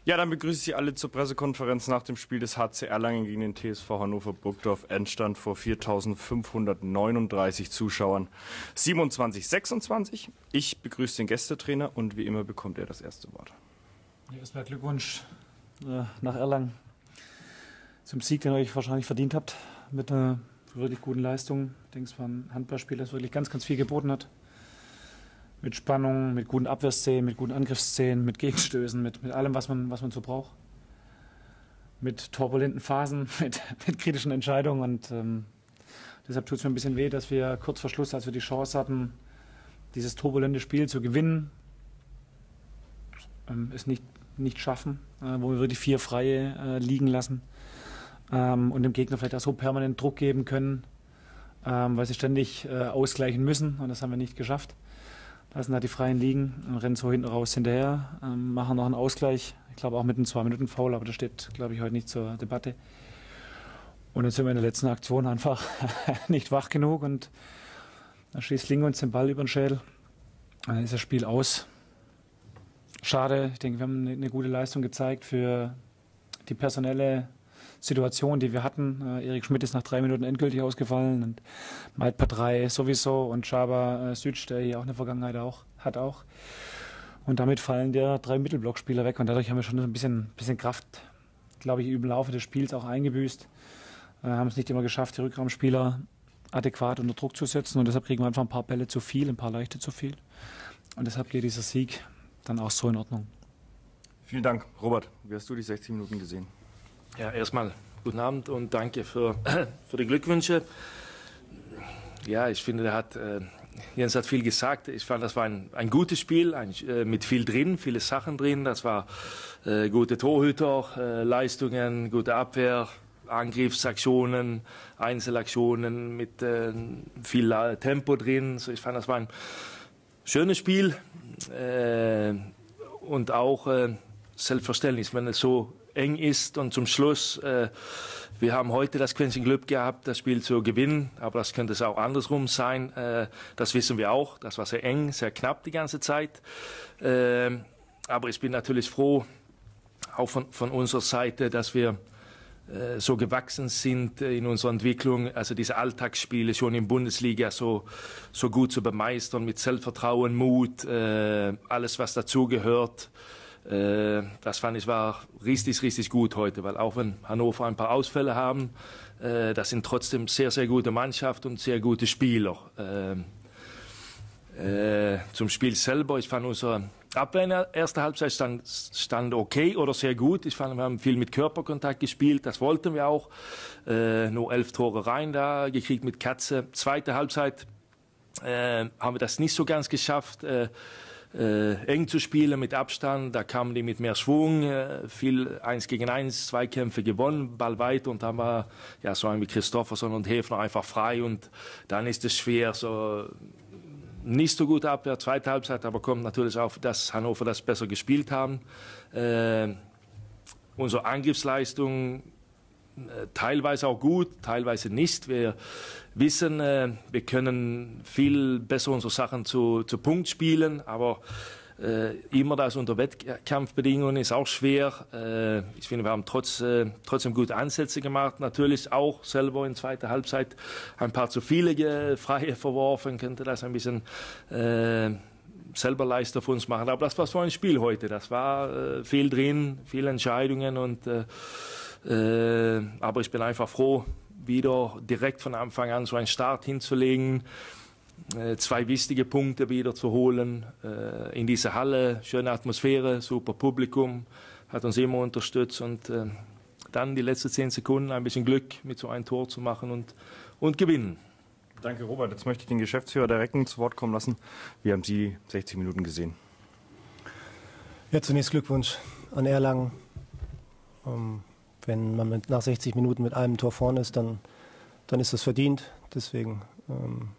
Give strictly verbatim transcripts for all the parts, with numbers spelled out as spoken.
Ja, dann begrüße ich Sie alle zur Pressekonferenz nach dem Spiel des H C Erlangen gegen den T S V Hannover Burgdorf. Endstand vor viertausendfünfhundertneununddreißig Zuschauern. siebenundzwanzig sechsundzwanzig. Ich begrüße den Gästetrainer und wie immer bekommt er das erste Wort. Ja, erstmal Glückwunsch äh, nach Erlangen zum Sieg, den ihr euch wahrscheinlich verdient habt, mit einer wirklich guten Leistung. Ich denke, es war ein Handballspiel, das wirklich ganz, ganz viel geboten hat. Mit Spannung, mit guten Abwehrszenen, mit guten Angriffsszenen, mit Gegenstößen, mit, mit allem, was man, was man so braucht. Mit turbulenten Phasen, mit, mit kritischen Entscheidungen. Und ähm, deshalb tut es mir ein bisschen weh, dass wir kurz vor Schluss, als wir die Chance hatten, dieses turbulente Spiel zu gewinnen, ähm, es nicht, nicht schaffen, äh, wo wir wirklich vier Freie äh, liegen lassen ähm, und dem Gegner vielleicht auch so permanent Druck geben können, ähm, weil sie ständig äh, ausgleichen müssen. Und das haben wir nicht geschafft. Lassen da die Freien liegen, rennen so hinten raus hinterher, ähm, machen noch einen Ausgleich. Ich glaube auch mit einem zwei Minuten Foul, aber das steht, glaube ich, heute nicht zur Debatte. Und dann sind wir in der letzten Aktion einfach nicht wach genug und dann schießt Ling uns den Ball über den Schädel. Dann ist das Spiel aus. Schade, ich denke, wir haben eine gute Leistung gezeigt für die personelle Situation, die wir hatten. Äh, Erik Schmidt ist nach drei Minuten endgültig ausgefallen und Maid Padrei sowieso und Csaba äh, Sütsch, der hier auch eine Vergangenheit auch, hat auch. Und damit fallen der drei Mittelblockspieler weg und dadurch haben wir schon ein bisschen, bisschen Kraft, glaube ich, im Laufe des Spiels auch eingebüßt. Äh, haben es nicht immer geschafft, die Rückraumspieler adäquat unter Druck zu setzen und deshalb kriegen wir einfach ein paar Bälle zu viel, ein paar leichte zu viel. Und deshalb geht dieser Sieg dann auch so in Ordnung. Vielen Dank. Robert, wie hast du die sechzig Minuten gesehen? Ja, erstmal guten Abend und danke für, für die Glückwünsche. Ja, ich finde, der hat, äh, Jens hat viel gesagt. Ich fand, das war ein, ein gutes Spiel, ein, äh, mit viel drin, viele Sachen drin. Das war äh, gute Torhüter, äh, Leistungen, gute Abwehr, Angriffsaktionen, Einzelaktionen mit äh, viel Tempo drin. So, ich fand, das war ein schönes Spiel äh, und auch äh, selbstverständlich, wenn es so eng ist und zum Schluss, äh, wir haben heute das Quäntchen Glück gehabt, das Spiel zu gewinnen, aber das könnte es auch andersrum sein, äh, das wissen wir auch, das war sehr eng, sehr knapp die ganze Zeit, äh, aber ich bin natürlich froh, auch von, von unserer Seite, dass wir äh, so gewachsen sind in unserer Entwicklung, also diese Alltagsspiele schon in Bundesliga so, so gut zu bemeistern, mit Selbstvertrauen, Mut, äh, alles was dazugehört. Das fand ich war richtig, richtig gut heute, weil auch wenn Hannover ein paar Ausfälle haben, das sind trotzdem sehr, sehr gute Mannschaft und sehr gute Spieler. Zum Spiel selber, ich fand unsere Abwehr in der ersten Halbzeit stand, stand okay oder sehr gut. Ich fand, wir haben viel mit Körperkontakt gespielt, das wollten wir auch. Nur elf Tore rein da, gekriegt mit Katze. Zweite Halbzeit haben wir das nicht so ganz geschafft. Äh, eng zu spielen mit Abstand, da kamen die mit mehr Schwung, äh, viel eins gegen eins, Zweikämpfe gewonnen, Ball weiter und dann war ja so ein wie Christofferson und Hefner einfach frei und dann ist es schwer, so nicht so gut Abwehr, zweite Halbzeit, aber kommt natürlich auch, dass Hannover das besser gespielt haben. Äh, unsere Angriffsleistung teilweise auch gut, teilweise nicht. Wir wissen, äh, wir können viel besser unsere Sachen zu, zu Punkt spielen, aber äh, immer das unter Wettkampfbedingungen ist auch schwer. Äh, ich finde, wir haben trotz, äh, trotzdem gute Ansätze gemacht. Natürlich auch selber in zweiter Halbzeit ein paar zu viele Freie verworfen, könnte das ein bisschen äh, selber leichter für uns machen. Aber das war so ein Spiel heute. Das war äh, viel drin, viele Entscheidungen und äh, Äh, aber ich bin einfach froh, wieder direkt von Anfang an so einen Start hinzulegen, äh, zwei wichtige Punkte wieder zu holen äh, in dieser Halle, schöne Atmosphäre, super Publikum, hat uns immer unterstützt und äh, dann die letzten zehn Sekunden ein bisschen Glück mit so einem Tor zu machen und, und gewinnen. Danke Robert, jetzt möchte ich den Geschäftsführer der Recken zu Wort kommen lassen. Wie haben Sie sechzig Minuten gesehen? Ja, zunächst Glückwunsch an Erlangen. Um Wenn man mit, nach sechzig Minuten mit einem Tor vorne ist, dann, dann ist das verdient. Deswegen ähm,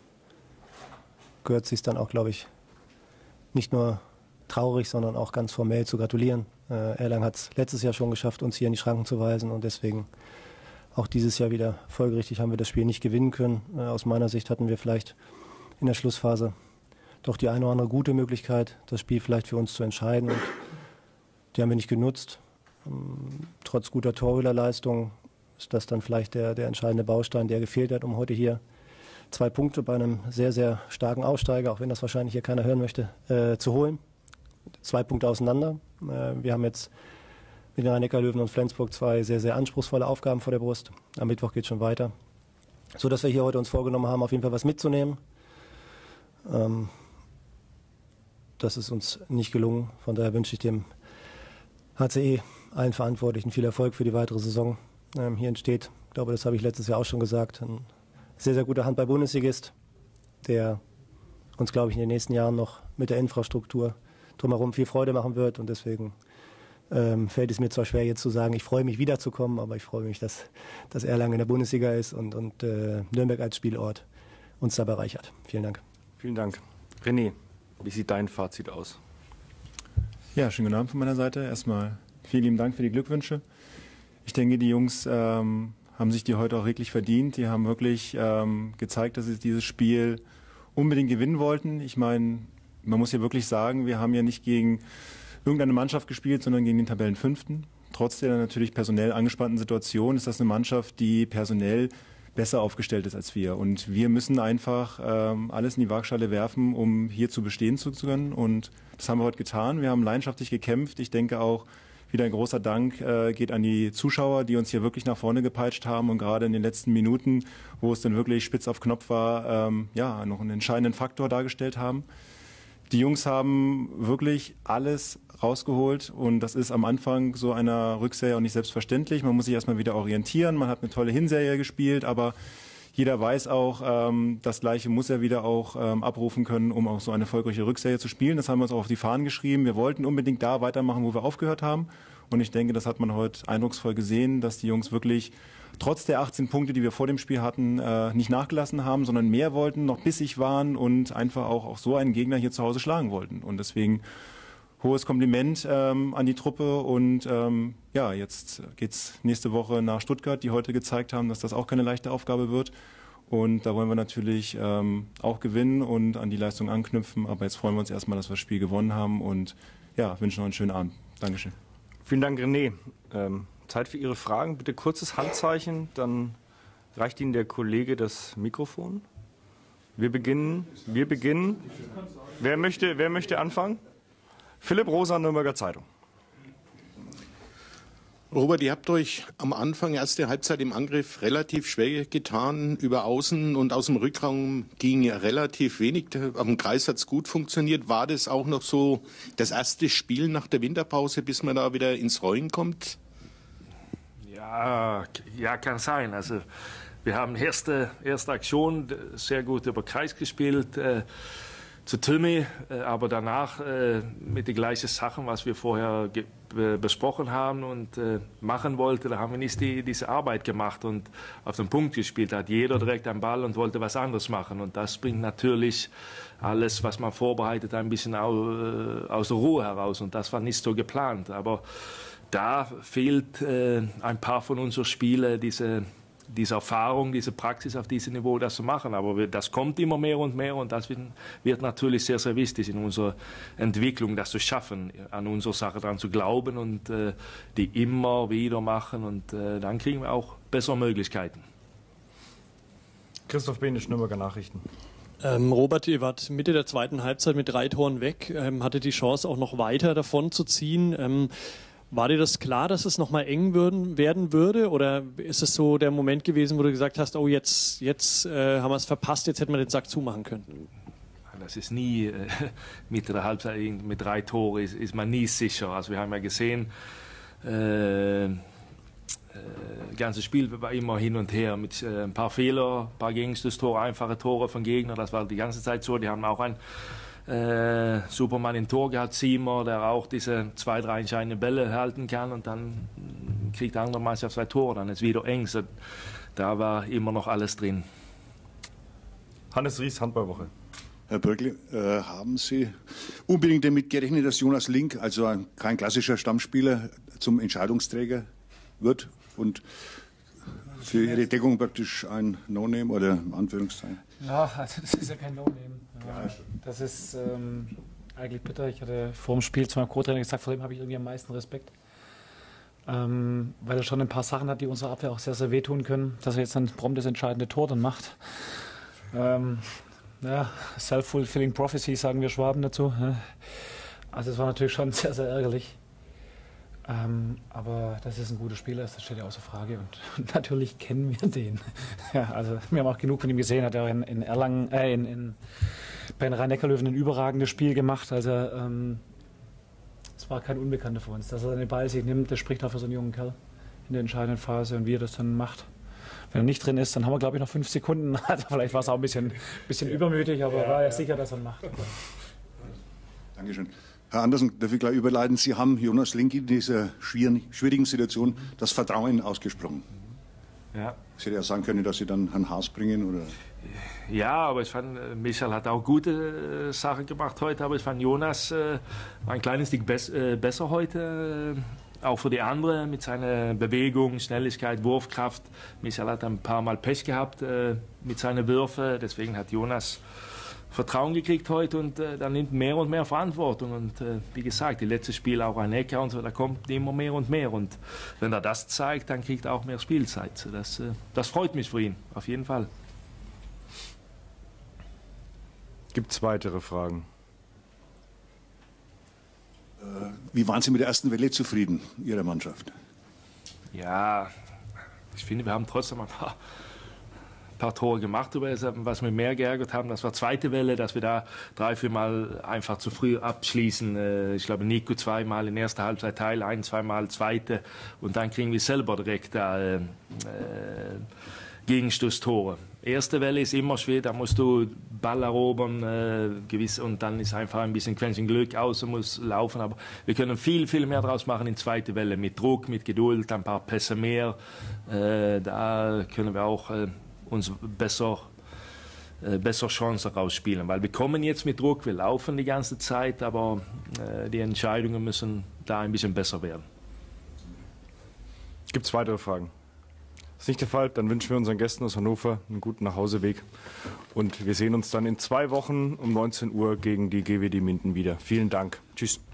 gehört es sich dann auch, glaube ich, nicht nur traurig, sondern auch ganz formell zu gratulieren. Äh, Erlangen hat es letztes Jahr schon geschafft, uns hier in die Schranken zu weisen und deswegen auch dieses Jahr wieder folgerichtig haben wir das Spiel nicht gewinnen können. Äh, aus meiner Sicht hatten wir vielleicht in der Schlussphase doch die eine oder andere gute Möglichkeit, das Spiel vielleicht für uns zu entscheiden. Und die haben wir nicht genutzt. Trotz guter Torhüterleistung ist das dann vielleicht der, der entscheidende Baustein, der gefehlt hat, um heute hier zwei Punkte bei einem sehr, sehr starken Aussteiger, auch wenn das wahrscheinlich hier keiner hören möchte, äh, zu holen. Zwei Punkte auseinander. Äh, wir haben jetzt mit den Rhein-Neckar-Löwen und Flensburg zwei sehr, sehr anspruchsvolle Aufgaben vor der Brust. Am Mittwoch geht es schon weiter. So dass wir hier heute uns vorgenommen haben, auf jeden Fall was mitzunehmen. Ähm, das ist uns nicht gelungen. Von daher wünsche ich dem H C E, allen Verantwortlichen, viel Erfolg für die weitere Saison. Ähm, hier entsteht, ich glaube, das habe ich letztes Jahr auch schon gesagt, ein sehr, sehr guter Handball-Bundesligist, der uns, glaube ich, in den nächsten Jahren noch mit der Infrastruktur drumherum viel Freude machen wird. Und deswegen ähm, fällt es mir zwar schwer, jetzt zu sagen, ich freue mich wiederzukommen, aber ich freue mich, dass, dass Erlangen in der Bundesliga ist und, und äh, Nürnberg als Spielort uns da bereichert. Vielen Dank. Vielen Dank. René, wie sieht dein Fazit aus? Ja, schönen guten Abend von meiner Seite. Erstmal vielen lieben Dank für die Glückwünsche. Ich denke, die Jungs ähm, haben sich die heute auch wirklich verdient. Die haben wirklich ähm, gezeigt, dass sie dieses Spiel unbedingt gewinnen wollten. Ich meine, man muss ja wirklich sagen, wir haben ja nicht gegen irgendeine Mannschaft gespielt, sondern gegen den Tabellenfünften. Trotz der natürlich personell angespannten Situation ist das eine Mannschaft, die personell besser aufgestellt ist als wir. Und wir müssen einfach ähm, alles in die Waagschale werfen, um hier zu bestehen zu können. Und das haben wir heute getan. Wir haben leidenschaftlich gekämpft. Ich denke auch, wieder ein großer Dank äh, geht an die Zuschauer, die uns hier wirklich nach vorne gepeitscht haben und gerade in den letzten Minuten, wo es dann wirklich spitz auf Knopf war, ähm, ja, noch einen entscheidenden Faktor dargestellt haben. Die Jungs haben wirklich alles rausgeholt und das ist am Anfang so einer Rückserie auch nicht selbstverständlich. Man muss sich erstmal wieder orientieren. Man hat eine tolle Hinserie gespielt, aber jeder weiß auch, ähm, das Gleiche muss er wieder auch ähm, abrufen können, um auch so eine erfolgreiche Rückserie zu spielen. Das haben wir uns auch auf die Fahnen geschrieben. Wir wollten unbedingt da weitermachen, wo wir aufgehört haben. Und ich denke, das hat man heute eindrucksvoll gesehen, dass die Jungs wirklich trotz der achtzehn Punkte, die wir vor dem Spiel hatten, äh, nicht nachgelassen haben, sondern mehr wollten, noch bissig waren und einfach auch, auch so einen Gegner hier zu Hause schlagen wollten. Und deswegen hohes Kompliment ähm, an die Truppe und ähm, ja, jetzt geht's nächste Woche nach Stuttgart, die heute gezeigt haben, dass das auch keine leichte Aufgabe wird. Und da wollen wir natürlich ähm, auch gewinnen und an die Leistung anknüpfen. Aber jetzt freuen wir uns erstmal, dass wir das Spiel gewonnen haben und ja, wünschen noch einen schönen Abend. Dankeschön. Vielen Dank, René. Ähm, Zeit für Ihre Fragen. Bitte kurzes Handzeichen, dann reicht Ihnen der Kollege das Mikrofon. Wir beginnen. Wir beginnen. Wer möchte, wer möchte anfangen? Philipp Rosa, Nürnberger Zeitung. Robert, ihr habt euch am Anfang, erste Halbzeit im Angriff, relativ schwer getan. Über Außen und aus dem Rückraum ging relativ wenig. Am Kreis hat es gut funktioniert. War das auch noch so das erste Spiel nach der Winterpause, bis man da wieder ins Rollen kommt? Ja, ja, kann sein. Also wir haben erste, erste Aktion sehr gut über Kreis gespielt. Äh, zu Tümi, äh, aber danach äh, mit den gleichen Sachen, was wir vorher be besprochen haben und äh, machen wollten, da haben wir nicht die, diese Arbeit gemacht und auf den Punkt gespielt. Da hat jeder direkt einen Ball und wollte was anderes machen und das bringt natürlich alles, was man vorbereitet, ein bisschen au, äh, aus der Ruhe heraus und das war nicht so geplant. Aber da fehlt äh, ein paar von unseren Spielen diese diese Erfahrung, diese Praxis auf diesem Niveau, das zu machen. Aber das kommt immer mehr und mehr und das wird natürlich sehr, sehr wichtig in unserer Entwicklung, das zu schaffen, an unsere Sache dran zu glauben und äh, die immer wieder machen und äh, dann kriegen wir auch bessere Möglichkeiten. Christoph Benisch, Nürnberger Nachrichten. Ähm, Robert, ihr wart Mitte der zweiten Halbzeit mit drei Toren weg, ähm, hatte die Chance auch noch weiter davon zu ziehen. Ähm, War dir das klar, dass es nochmal eng würden, werden würde? Oder ist es so der Moment gewesen, wo du gesagt hast, oh, jetzt, jetzt äh, haben wir es verpasst, jetzt hätten wir den Sack zumachen können? Das ist nie, äh, Mitte der Halbzeit mit drei Toren ist, ist man nie sicher. Also wir haben ja gesehen, äh, äh, das ganze Spiel war immer hin und her mit äh, ein paar Fehlern, ein paar Gegenstößtore, einfache Tore von Gegnern. Das war die ganze Zeit so. Die haben auch ein Äh, Superman im Tor gehabt, Siemer, der auch diese zwei, drei entscheidenden Bälle halten kann und dann kriegt der andere Mannschaft zwei Tore, dann ist es wieder eng. So, da war immer noch alles drin. Hannes Ries, Handballwoche. Herr Böckle, äh, haben Sie unbedingt damit gerechnet, dass Jonas Link, also ein, kein klassischer Stammspieler, zum Entscheidungsträger wird und für Ihre Deckung praktisch ein No-Name oder in Anführungszeichen? Ja, also das ist ja kein No-Name. Ja, das ist, ähm, Eigentlich bitter. Ich hatte vor dem Spiel zu meinem Co-Trainer gesagt, vor dem habe ich irgendwie am meisten Respekt. Ähm, weil er schon ein paar Sachen hat, die unserer Abwehr auch sehr, sehr wehtun können. Dass er jetzt dann prompt das entscheidende Tor dann macht. Ähm, ja, self-fulfilling prophecy, sagen wir Schwaben dazu. Also es war natürlich schon sehr, sehr ärgerlich. Ähm, aber dass es ein guter Spieler ist, das steht ja außer Frage. Und, und natürlich kennen wir den. Ja, also wir haben auch genug von ihm gesehen. Hat er in, in Erlangen, äh, in, in, bei den Rhein-Neckar-Löwen ein überragendes Spiel gemacht. Also ähm, es war kein Unbekannter für uns. Dass er den Ball sich nimmt, das spricht auch für so einen jungen Kerl in der entscheidenden Phase und wie er das dann macht. Wenn er nicht drin ist, dann haben wir, glaube ich, noch fünf Sekunden. Also vielleicht war es auch ein bisschen, bisschen übermütig, aber ja, war ja sicher, dass er macht. Dankeschön. Herr Andersen, darf ich gleich überleiten? Sie haben Jonas Link in dieser schwierigen Situation das Vertrauen ausgesprochen. Ja. Sie hätte ja sagen können, dass Sie dann Herrn Haas bringen, oder? Ja, aber ich fand, Michael hat auch gute äh, Sachen gemacht heute, aber ich fand Jonas äh, war ein kleines Stück bess äh, besser heute. Äh, auch für die anderen mit seiner Bewegung, Schnelligkeit, Wurfkraft. Michael hat ein paar Mal Pech gehabt äh, mit seinen Würfen, deswegen hat Jonas Vertrauen gekriegt heute und äh, dann nimmt mehr und mehr Verantwortung. Und äh, wie gesagt, die letzte Spiel auch ein Neckar und so, da kommt immer mehr und mehr. Und wenn er das zeigt, dann kriegt er auch mehr Spielzeit. Das, äh, das freut mich für ihn, auf jeden Fall. Gibt es weitere Fragen? Äh, wie waren Sie mit der ersten Welle zufrieden, Ihrer Mannschaft? Ja, ich finde, wir haben trotzdem ein paar paar Tore gemacht, aber was wir mehr geärgert haben, das war zweite Welle, dass wir da drei, vier Mal einfach zu früh abschließen. Ich glaube, Nico zweimal in erster Halbzeit Teil, ein, zweimal zweite und dann kriegen wir selber direkt da äh, Gegenstoßtore. Erste Welle ist immer schwer, da musst du Ball erobern äh, gewiss, und dann ist einfach ein bisschen Quäntchen Glück, außer muss laufen, aber wir können viel, viel mehr draus machen in zweite Welle, mit Druck, mit Geduld, ein paar Pässe mehr, äh, da können wir auch äh, uns besser, äh, besser Chancen rausspielen. Weil wir kommen jetzt mit Druck, wir laufen die ganze Zeit, aber äh, die Entscheidungen müssen da ein bisschen besser werden. Gibt es weitere Fragen? Das ist nicht der Fall. Dann wünschen wir unseren Gästen aus Hannover einen guten Nachhauseweg. Und wir sehen uns dann in zwei Wochen um neunzehn Uhr gegen die G W D Minden wieder. Vielen Dank. Tschüss.